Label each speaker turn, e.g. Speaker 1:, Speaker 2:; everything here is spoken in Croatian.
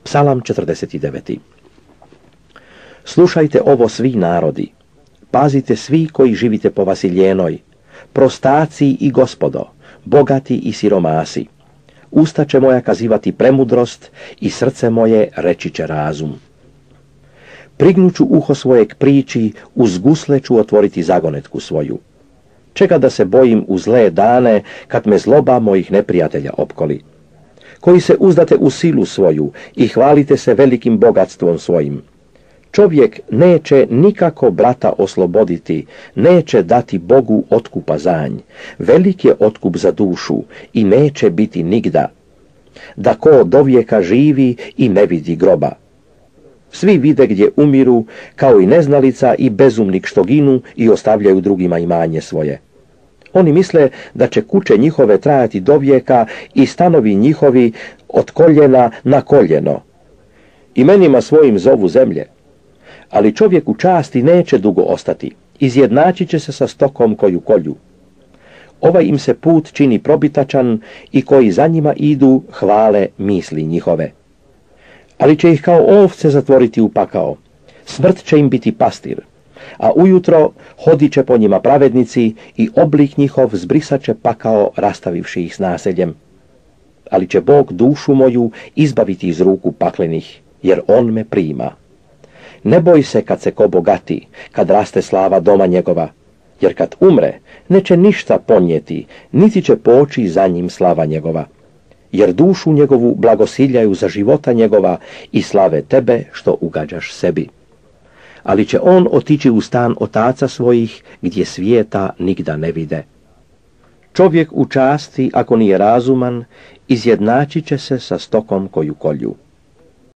Speaker 1: Psalam 49. Slušajte ovo svi narodi, pazite svi koji živite po Vasiljenoj, prostaci i gospodo, bogati i siromasi. Usta će moja kazivati premudrost i srce moje reći će razum. Prignuću uho svoje k priči, uz gusle ću otvoriti zagonetku svoju. Čega da se bojim u zle dane, kad me zloba mojih neprijatelja opkoli. Koji se uzdate u silu svoju i hvalite se velikim bogatstvom svojim. Čovjek neće nikako brata osloboditi, neće dati Bogu otkupa zanj. Velik je otkup za dušu i neće biti nigda. Da ko dovijeka živi i ne vidi groba. Svi vide gdje umiru, kao i neznalica i bezumnik što ginu i ostavljaju drugima imanje svoje. Oni misle da će kuće njihove trajati do vijeka i stanovi njihovi od koljena na koljeno. Imenima svojim zovu zemlje. Ali čovjek u časti neće dugo ostati, izjednačit će se sa stokom koju kolju. Ovaj im se put čini probitačan i koji za njima idu hvale misli njihove. Ali će ih kao ovce zatvoriti u pakao, smrt će im biti pastir, a ujutro hodit će po njima pravednici i oblik njihov zbrisat će pakao rastavivši ih s naseljem. Ali će Bog dušu moju izbaviti iz ruku paklenih, jer on me prima. Ne boj se kad se ko bogati, kad raste slava doma njegova, jer kad umre, neće ništa ponijeti, niti će poći za njim slava njegova. Jer dušu njegovu blagosiljaju za života njegova i slave tebe što ugađaš sebi. Ali će on otići u stan otaca svojih, gdje svijeta nigda ne vide. Čovjek u časti, ako nije razuman, izjednačit će se sa stokom koju kolju.